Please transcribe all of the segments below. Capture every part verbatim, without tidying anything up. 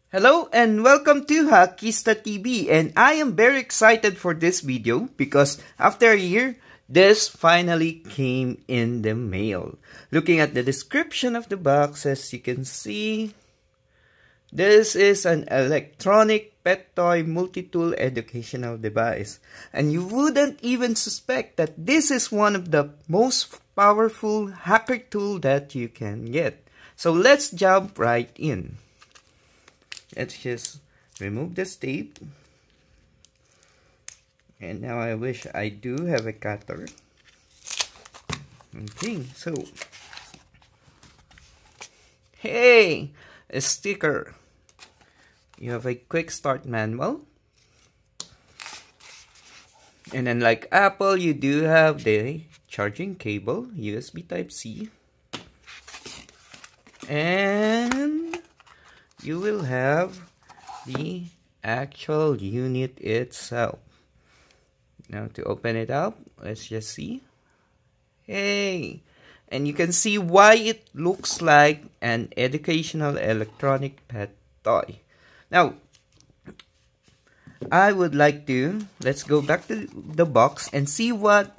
Hello and welcome to Hackista T V, and I am very excited for this video because after a year, this finally came in the mail. Looking at the description of the box, as you can see, this is an electronic pet toy multi-tool educational device. And you wouldn't even suspect that this is one of the most powerful hacker tool that you can get. So let's jump right in. Let's just remove this tape. And now I wish I do have a cutter. Okay, so hey, a sticker. You have a quick start manual. And then like Apple, you do have the charging cable, U S B Type C. And you will have the actual unit itself. Now to open it up, let's just see. Hey! And you can see why it looks like an educational electronic pet toy. Now, I would like to, let's go back to the box and see what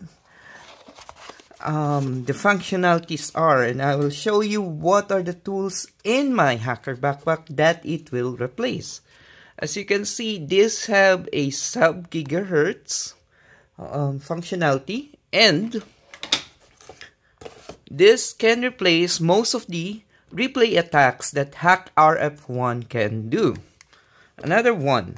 um, the functionalities are. And I will show you what are the tools in my hacker backpack that it will replace. As you can see, this have a sub-gigahertz um, functionality, and this can replace most of the replay attacks that Hack R F one can do. Another one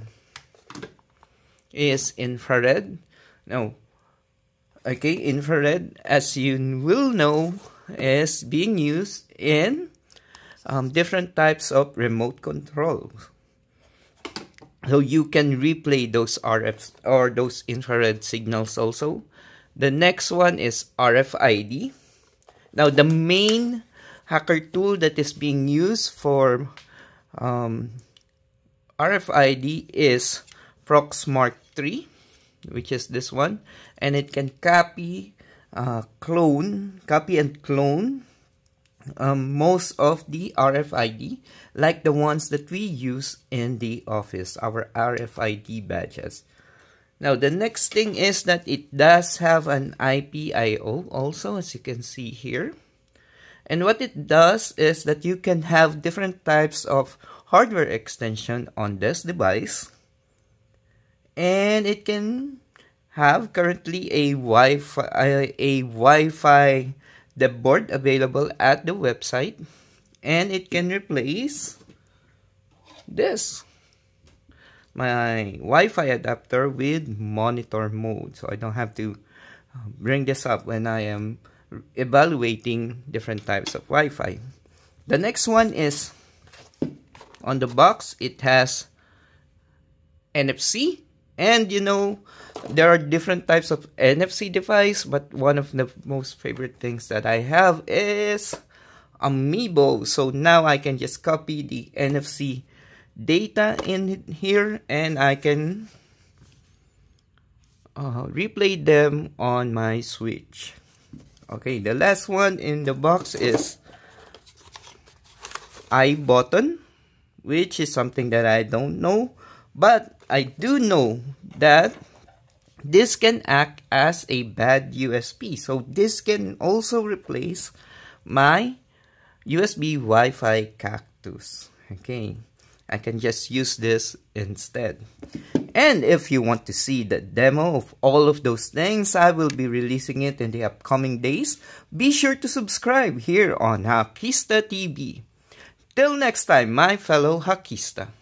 is infrared. Now, okay, infrared, as you will know, is being used in um, different types of remote controls. So you can replay those R Fs or those infrared signals also. The next one is R F I D. Now, the main hacker tool that is being used for um, R F I D is Proxmark three, which is this one, and it can copy, uh, clone, copy and clone um, most of the R F I D, like the ones that we use in the office, our R F I D badges. Now, the next thing is that it does have an I P I O also, as you can see here. And what it does is that you can have different types of hardware extension on this device. And it can have currently a Wi-Fi, a, a Wi-Fi dev board available at the website. And it can replace this, my Wi-Fi adapter, with monitor mode, so I don't have to bring this up when I am evaluating different types of Wi-Fi. The next one is, on the box, it has N F C, and you know, there are different types of N F C device, but one of the most favorite things that I have is Amiibo. So now I can just copy the N F C data in here, and I can uh, replay them on my Switch. Okay, the last one in the box is iButton, which is something that I don't know, but I do know that this can act as a bad U S B. So this can also replace my U S B Wi-Fi cactus. Okay, I can just use this instead. And if you want to see the demo of all of those things, I will be releasing it in the upcoming days. Be sure to subscribe here on Hackista T V. Till next time, my fellow Hackista.